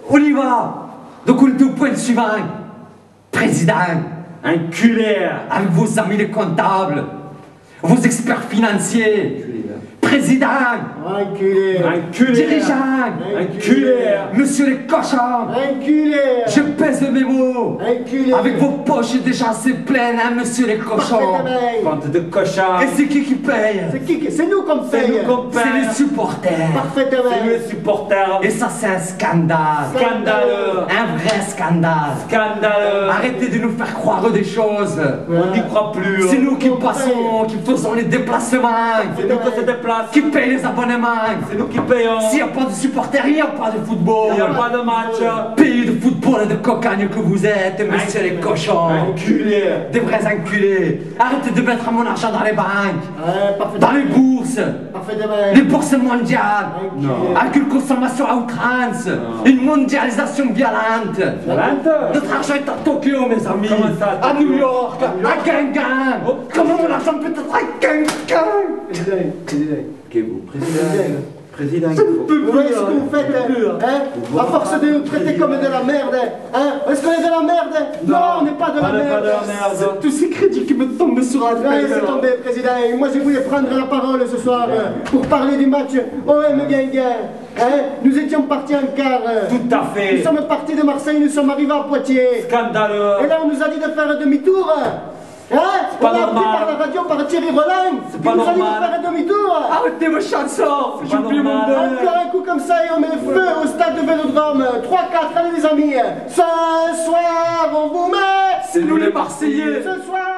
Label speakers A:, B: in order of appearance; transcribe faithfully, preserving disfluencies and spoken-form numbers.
A: On y va. Donc on est au point suivant. Président.
B: Enculé.
A: Avec vos amis les comptables, vos experts financiers. Président.
C: Enculé.
B: Enculé.
A: Dirigeant.
B: Enculé.
A: Monsieur les cochons.
C: Enculé.
A: Je pèse le mémo.
C: Enculé.
A: Avec vos poches déjà assez pleines, hein, monsieur les cochons.
B: Bande de cochons.
A: Et c'est qui qui paye?
C: C'est qui C'est nous qu'on
B: C'est
C: paye.
B: nous qu'on paye.
A: C'est les supporters.
C: Parfaitement.
B: C'est nous les supporters.
A: Et ça c'est un scandale.
B: Scandaleux.
A: Un vrai scandale.
B: Scandaleux.
A: Arrêtez de nous faire croire des choses.
B: On n'y croit plus.
A: C'est nous qui passons, qui faisons les déplacements,
B: C'est nous qui se déplace.
A: qui payent les abonnements.
B: C'est nous qui payons.
A: S'il n'y a pas de supporters, il n'y a pas de football.
B: Il n'y a pas de match.
A: Pays de football et de cocagne que vous êtes, monsieur les cochons.
B: Enculé.
A: Des vrais enculés. Arrêtez de mettre mon argent dans les banques,
C: Ouais, parfaitement.
A: dans les bourses,
C: Parfaitement.
A: les bourses mondiales,
C: Non.
A: avec une consommation à outrance, une mondialisation violente.
B: Violente.
A: Notre argent est à Tokyo, mes amis.
B: Comment ça,
A: À
B: Tokyo?
A: New York, à Gangan.
B: Oh.
A: Comment mon argent peut être à Gangan?
C: Président, président.
B: Ok, vous, président. Président, il faut.
C: Vous voyez ce que vous faites, hein? À force de nous traiter comme de la merde, hein? Est-ce qu'on est de la merde? Non, on n'est pas de la
B: On n'est pas
C: merde.
B: de la merde.
A: Tous ces crédits qui me tombent sur la
C: Ouais,
A: tête.
C: c'est tombé, président. Et moi, je voulais prendre la parole ce soir euh, pour parler du match O M Guingamp. Hein? Nous étions partis en quart. euh,
B: Tout à fait.
C: Nous sommes partis de Marseille, nous sommes arrivés à Poitiers.
B: Scandaleux.
C: Et là, on nous a dit de faire demi-tour. Hein?
B: pas
C: On a appris
B: normal.
C: par la radio par Thierry Roland.
B: C'est
C: Il
B: pas
C: nous a dit
B: normal.
C: de faire demi-tour.
A: Arrêtez vos chansons.
B: C'est pas
A: J'oublie mon
B: normal.
A: bonheur.
C: Encore un coup comme ça et on met le feu au stade de Vélodrome. trois quatre, allez les amis. Ce soir, on vous met.
A: C'est nous les Marseillais.
C: Ce soir.